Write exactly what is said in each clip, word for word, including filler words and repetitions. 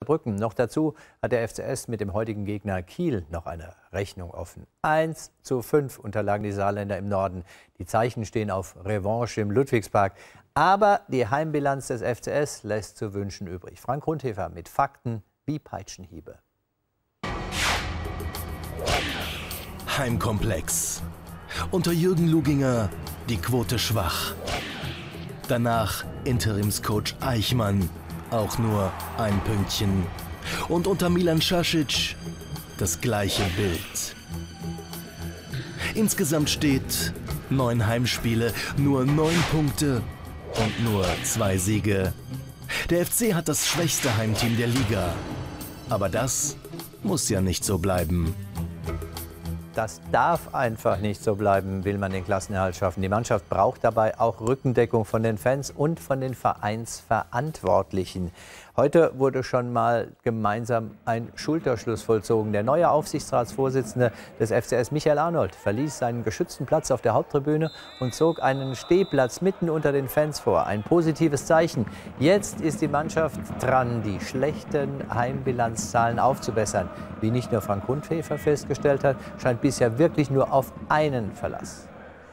Brücken. Noch dazu hat der F C S mit dem heutigen Gegner Kiel noch eine Rechnung offen. eins zu fünf unterlagen die Saarländer im Norden. Die Zeichen stehen auf Revanche im Ludwigspark. Aber die Heimbilanz des F C S lässt zu wünschen übrig. Frank Rundhefer mit Fakten wie Peitschenhiebe. Heimkomplex. Unter Jürgen Luginger die Quote schwach. Danach Interimscoach Eichmann, auch nur ein Pünktchen. Und unter Milan Šašić das gleiche Bild. Insgesamt steht neun Heimspiele, nur neun Punkte und nur zwei Siege. Der F C hat das schwächste Heimteam der Liga. Aber das muss ja nicht so bleiben. Das darf einfach nicht so bleiben, will man den Klassenerhalt schaffen. Die Mannschaft braucht dabei auch Rückendeckung von den Fans und von den Vereinsverantwortlichen. Heute wurde schon mal gemeinsam ein Schulterschluss vollzogen. Der neue Aufsichtsratsvorsitzende des F C S, Michael Arnold, verließ seinen geschützten Platz auf der Haupttribüne und zog einen Stehplatz mitten unter den Fans vor. Ein positives Zeichen. Jetzt ist die Mannschaft dran, die schlechten Heimbilanzzahlen aufzubessern. Wie nicht nur Frank Rundhefer festgestellt hat, scheint bisher wirklich nur auf einen Verlass.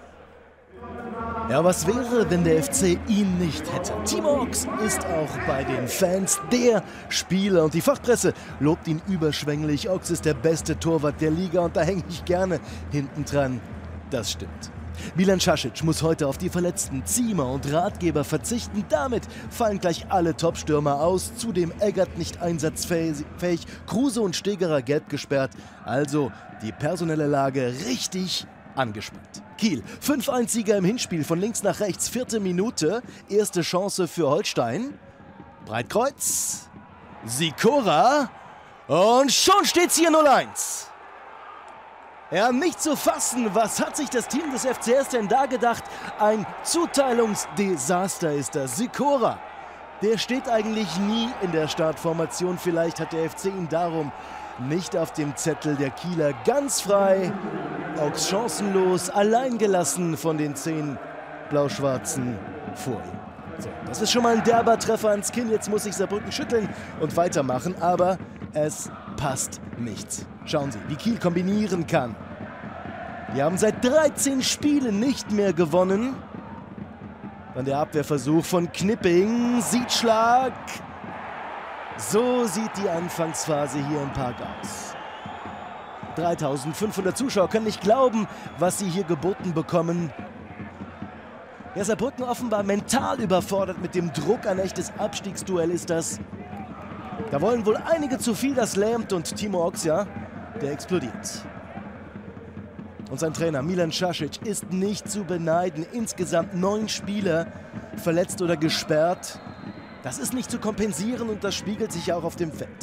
Ja, was wäre, wenn der F C ihn nicht hätte? Timo Ochs ist auch bei den Fans der Spieler und die Fachpresse lobt ihn überschwänglich. Ochs ist der beste Torwart der Liga und da hänge ich gerne hinten dran. Das stimmt. Milan Šašić muss heute auf die verletzten Ziemer und Ratgeber verzichten. Damit fallen gleich alle Topstürmer aus. Zudem Eggert nicht einsatzfähig, Kruse und Stegerer gelb gesperrt. Also die personelle Lage richtig angespannt. Kiel, fünf eins Sieger im Hinspiel von links nach rechts, vierte Minute. Erste Chance für Holstein. Breitkreuz, Sikora und schon steht's hier null eins. Ja, nicht zu fassen, was hat sich das Team des F C S denn da gedacht? Ein Zuteilungsdesaster ist das. Sikora, der steht eigentlich nie in der Startformation. Vielleicht hat der F C ihn darum nicht auf dem Zettel. Der Kieler ganz frei, Ochs chancenlos, allein gelassen von den zehn Blau-Schwarzen vor ihm. So, das ist schon mal ein derber Treffer ans Kinn. Jetzt muss sich Saarbrücken schütteln und weitermachen, aber es passt nichts. Schauen Sie, wie Kiel kombinieren kann. Die haben seit dreizehn Spielen nicht mehr gewonnen. Dann der Abwehrversuch von Knipping. Siegschlag. So sieht die Anfangsphase hier im Park aus. dreitausendfünfhundert Zuschauer können nicht glauben, was sie hier geboten bekommen. Ja, Saarbrücken offenbar mental überfordert mit dem Druck. Ein echtes Abstiegsduell ist das. Da wollen wohl einige zu viel, das lähmt, und Timo Ochs, ja, der explodiert. Und sein Trainer Milan Šašić ist nicht zu beneiden. Insgesamt neun Spieler verletzt oder gesperrt. Das ist nicht zu kompensieren und das spiegelt sich auch auf dem Feld.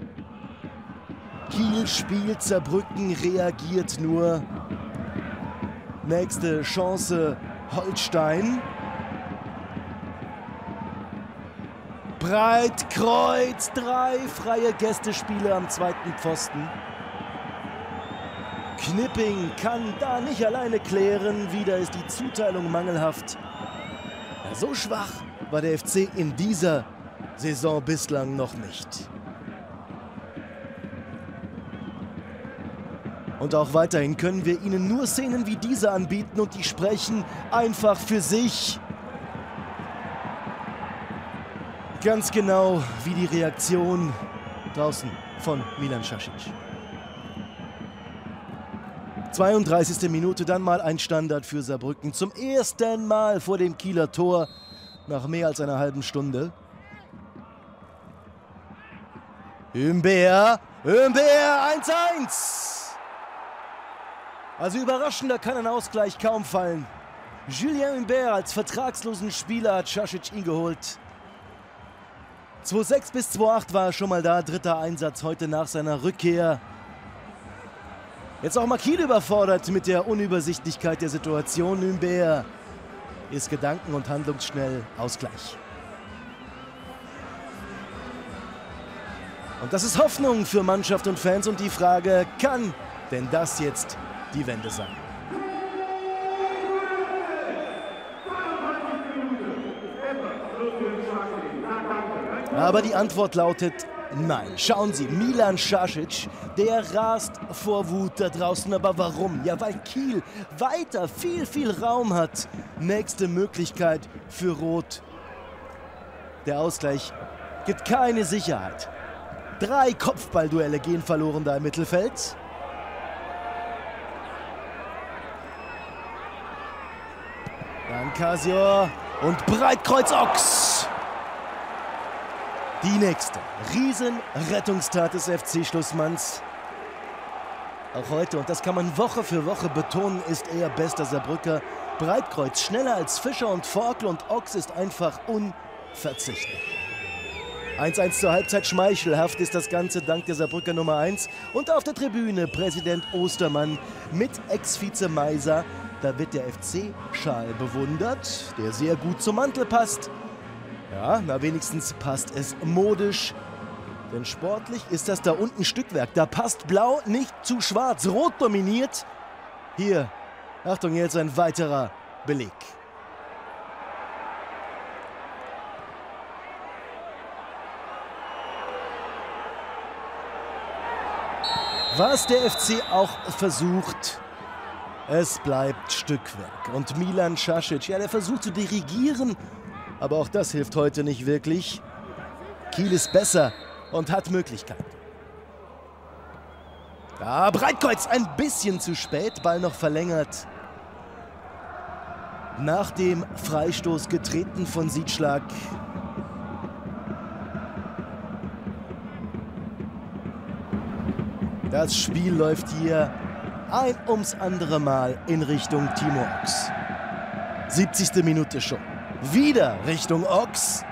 Kiel spielt, Saarbrücken reagiert nur. Nächste Chance Holstein. Breitkreuz, drei freie Gästespieler am zweiten Pfosten. Knipping kann da nicht alleine klären. Wieder ist die Zuteilung mangelhaft. Ja, so schwach war der F C in dieser Saison bislang noch nicht. Und auch weiterhin können wir Ihnen nur Szenen wie diese anbieten und die sprechen einfach für sich. Ganz genau wie die Reaktion draußen von Milan Šašić. zweiunddreißigste Minute, dann mal ein Standard für Saarbrücken. Zum ersten Mal vor dem Kieler Tor nach mehr als einer halben Stunde. Humbert, Humbert, eins eins. Also überraschender kann ein Ausgleich kaum fallen. Julien Humbert als vertragslosen Spieler hat Šašić ihn geholt. zwei sechs bis zwei acht war er schon mal da, dritter Einsatz heute nach seiner Rückkehr. Jetzt auch mal Kiel überfordert mit der Unübersichtlichkeit der Situation. Humbert ist gedanken- und handlungsschnell, Ausgleich. Und das ist Hoffnung für Mannschaft und Fans und die Frage, kann denn das jetzt die Wende sein? Aber die Antwort lautet Nein, schauen Sie, Milan Šašić, der rast vor Wut da draußen. Aber warum? Ja, weil Kiel weiter viel, viel Raum hat. Nächste Möglichkeit für Rot. Der Ausgleich gibt keine Sicherheit. Drei Kopfballduelle gehen verloren da im Mittelfeld. Dann Casior und Breitkreuz Ochs. Die nächste Riesenrettungstat des F C-Schlussmanns. Auch heute, und das kann man Woche für Woche betonen, ist er bester Saarbrücker. Breitkreuz schneller als Fischer und Forkel, und Ochs ist einfach unverzichtbar. eins eins zur Halbzeit, schmeichelhaft ist das Ganze dank der Saarbrücker Nummer eins. Und auf der Tribüne Präsident Ostermann mit Ex-Vize Meiser. Da wird der F C-Schal bewundert, der sehr gut zum Mantel passt. Ja, na wenigstens passt es modisch. Denn sportlich ist das da unten Stückwerk. Da passt Blau nicht zu Schwarz. Rot dominiert. Hier, Achtung, jetzt ein weiterer Beleg. Was der F C auch versucht, es bleibt Stückwerk. Und Milan Šašić, ja, der versucht zu dirigieren, aber auch das hilft heute nicht wirklich. Kiel ist besser und hat Möglichkeiten. Da Breitkreuz ein bisschen zu spät, Ball noch verlängert. Nach dem Freistoß getreten von Siedschlag. Das Spiel läuft hier ein ums andere Mal in Richtung Timo Ochs. siebzigste Minute schon. Wieder Richtung Ochs.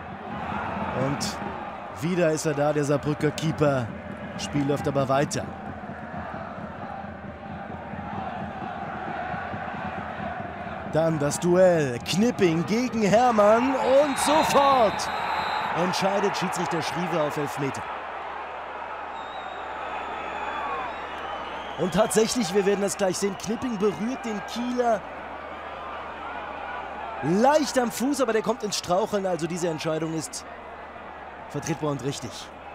Und wieder ist er da, der Saarbrücker Keeper. Spiel läuft aber weiter. Dann das Duell. Knipping gegen Hermann. Und sofort entscheidet Schiedsrichter Schriever auf Elfmeter. Und tatsächlich, wir werden das gleich sehen, Knipping berührt den Kieler leicht am Fuß, aber der kommt ins Straucheln. Also diese Entscheidung ist vertretbar und richtig.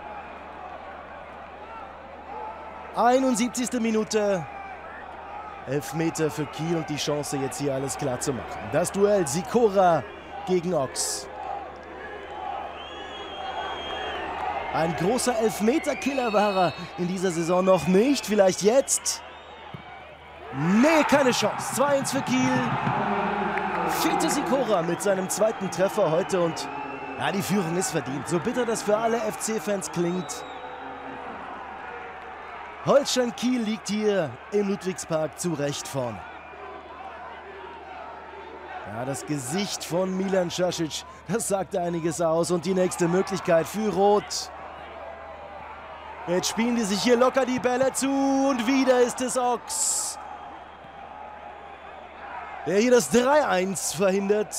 einundsiebzigste Minute. Elfmeter für Kiel und die Chance, jetzt hier alles klar zu machen. Das Duell Sikora gegen Ochs. Ein großer Elfmeterkiller war er in dieser Saison noch nicht. Vielleicht jetzt. Nee, keine Chance. zwei eins für Kiel. Fiete Sikora mit seinem zweiten Treffer heute. Und ja, die Führung ist verdient. So bitter das für alle F C-Fans klingt. Holstein Kiel liegt hier im Ludwigspark zu Recht vorne. Ja, das Gesicht von Milan Šašić, das sagt einiges aus. Und die nächste Möglichkeit für Rot. Jetzt spielen die sich hier locker die Bälle zu und wieder ist es Ochs, der hier das drei eins verhindert.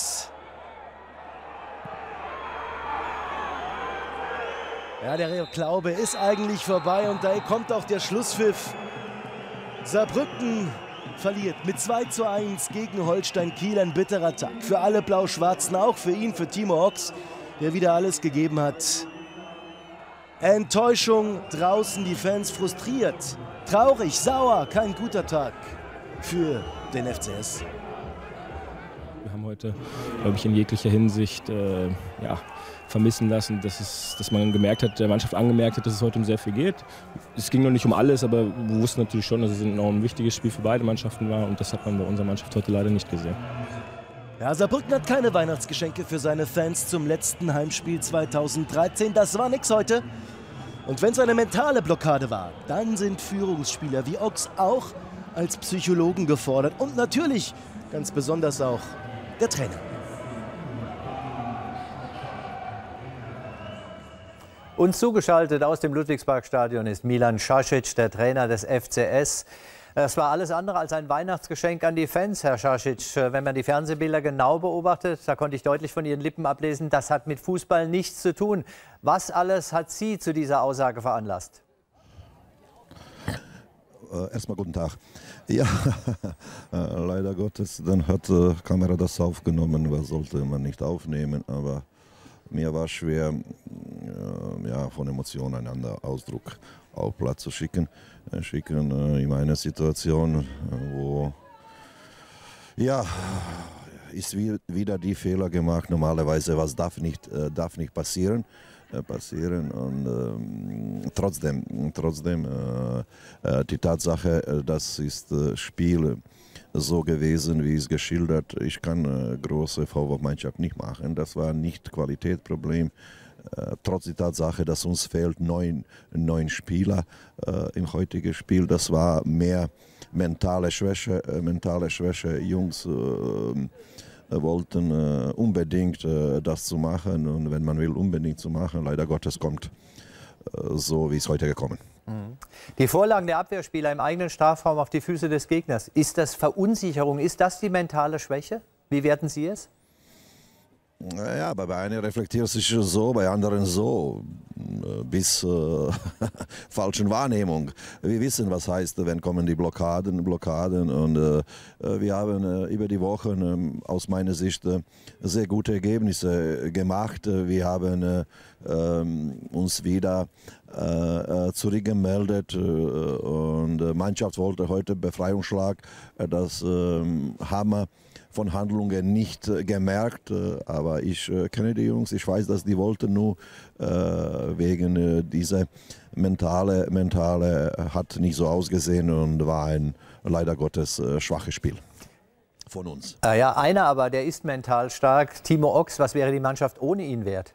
Ja, der Glaube ist eigentlich vorbei und da kommt auch der Schlusspfiff. Saarbrücken verliert mit zwei zu eins gegen Holstein Kiel. Ein bitterer Tag für alle Blau-Schwarzen, auch für ihn, für Timo Ochs, der wieder alles gegeben hat. Enttäuschung draußen, die Fans frustriert, traurig, sauer, kein guter Tag für den F C S. Wir haben heute, glaube ich, in jeglicher Hinsicht äh, ja, vermissen lassen, dass, es, dass man gemerkt hat, der Mannschaft angemerkt hat, dass es heute um sehr viel geht. Es ging noch nicht um alles, aber wir wussten natürlich schon, dass es noch ein wichtiges Spiel für beide Mannschaften war und das hat man bei unserer Mannschaft heute leider nicht gesehen. Ja, Saarbrücken hat keine Weihnachtsgeschenke für seine Fans zum letzten Heimspiel zweitausenddreizehn. Das war nix heute. Und wenn es eine mentale Blockade war, dann sind Führungsspieler wie Ochs auch als Psychologen gefordert. Und natürlich ganz besonders auch der Trainer. Uns zugeschaltet aus dem Ludwigsparkstadion ist Milan Šašić, der Trainer des F C S. Es war alles andere als ein Weihnachtsgeschenk an die Fans, Herr Šašić. Wenn man die Fernsehbilder genau beobachtet, da konnte ich deutlich von Ihren Lippen ablesen, das hat mit Fußball nichts zu tun. Was alles hat Sie zu dieser Aussage veranlasst? Äh, erstmal guten Tag. Ja, äh, leider Gottes, dann hat äh, Kamera das aufgenommen, was sollte man nicht aufnehmen, aber mir war schwer, äh, ja, von Emotionen einander Ausdruck auf Platz zu schicken. Äh, schicken äh, in eine Situation, äh, wo ja, ist wie, wieder die Fehler gemacht. Normalerweise, was darf nicht, äh, darf nicht passieren. Äh, passieren und ähm, trotzdem, trotzdem äh, äh, die Tatsache, äh, das ist äh, Spiel so gewesen, wie es geschildert. Ich kann äh, große Vorwurfmannschaft nicht machen. Das war nicht Qualitätsproblem. Äh, trotz der Tatsache, dass uns fehlt neun, neun Spieler äh, im heutigen Spiel. Das war mehr mentale Schwäche, äh, mentale Schwäche. Jungs äh, wollten äh, unbedingt äh, das zu machen und wenn man will, unbedingt zu machen. Leider Gottes kommt äh, so, wie es heute gekommen. Die Vorlagen der Abwehrspieler im eigenen Strafraum auf die Füße des Gegners, ist das Verunsicherung, ist das die mentale Schwäche? Wie werten Sie es? Ja, aber bei einem reflektiert sich so, bei anderen so, bis äh, falschen Wahrnehmung. Wir wissen, was heißt, wenn kommen die Blockaden, Blockaden und äh, wir haben äh, über die Wochen äh, aus meiner Sicht äh, sehr gute Ergebnisse gemacht. Wir haben äh, äh, uns wieder äh, zurückgemeldet äh, und die Mannschaft wollte heute Befreiungsschlag, äh, das äh, Hammer von Handlungen nicht äh, gemerkt, äh, aber ich äh, kenne die Jungs, ich weiß, dass die wollten nur äh, wegen äh, dieser mentale, mentale äh, hat nicht so ausgesehen und war ein leider Gottes äh, schwaches Spiel von uns. Äh, ja, einer aber, der ist mental stark, Timo Ochs, was wäre die Mannschaft ohne ihn wert?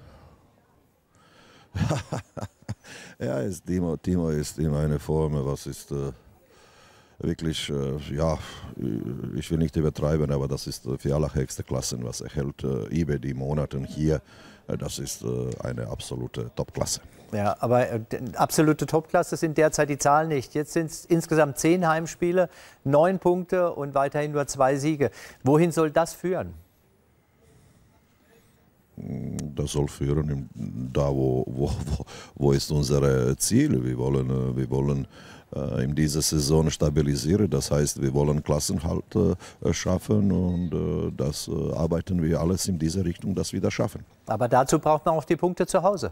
Ja, ist Timo, Timo ist in einer Form, was ist... Äh, Wirklich, äh, ja, ich will nicht übertreiben, aber das ist äh, für allerhöchste Klassen, was er hält äh, über die Monate hier. Äh, das ist äh, eine absolute Topklasse. Ja, aber äh, absolute Topklasse sind derzeit die Zahlen nicht. Jetzt sind es insgesamt zehn Heimspiele, neun Punkte und weiterhin nur zwei Siege. Wohin soll das führen? Das soll führen da, wo, wo, wo, wo ist unser Ziel. Wir wollen, wir wollen äh, in dieser Saison stabilisieren. Das heißt, wir wollen Klassenhalt äh, schaffen und äh, das äh, arbeiten wir alles in diese Richtung, dass wir das schaffen. Aber dazu braucht man auch die Punkte zu Hause.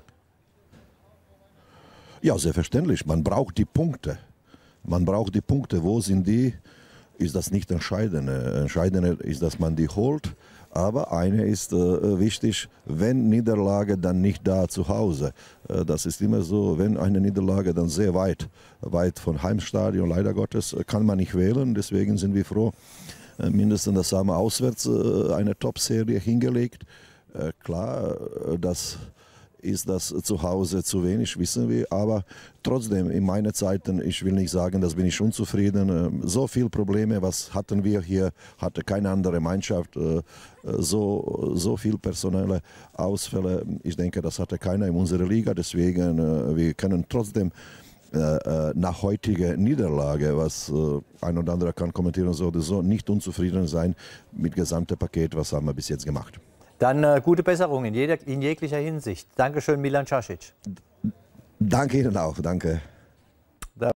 Ja, selbstverständlich. Man braucht die Punkte. Man braucht die Punkte. Wo sind die? Ist das nicht entscheidend. Entscheidend ist, dass man die holt. Aber eine ist äh, wichtig, wenn Niederlage, dann nicht da zu Hause. Äh, das ist immer so, wenn eine Niederlage, dann sehr weit, weit von Heimstadion, leider Gottes, kann man nicht wählen. Deswegen sind wir froh, äh, mindestens das haben wir auswärts äh, eine Top-Serie hingelegt. Äh, klar, äh, das ist das zu Hause zu wenig, wissen wir, aber trotzdem in meinen Zeiten, ich will nicht sagen, dass bin ich unzufrieden. So viele Probleme, was hatten wir hier, hatte keine andere Mannschaft, so, so viele personelle Ausfälle. Ich denke, das hatte keiner in unserer Liga, deswegen wir können trotzdem nach heutiger Niederlage, was ein oder andere kann kommentieren, so oder so, nicht unzufrieden sein mit dem gesamten Paket, was haben wir bis jetzt gemacht. Dann äh, gute Besserung in, jeder, in jeglicher Hinsicht. Dankeschön, Milan Čašić. Danke Ihnen auch, danke.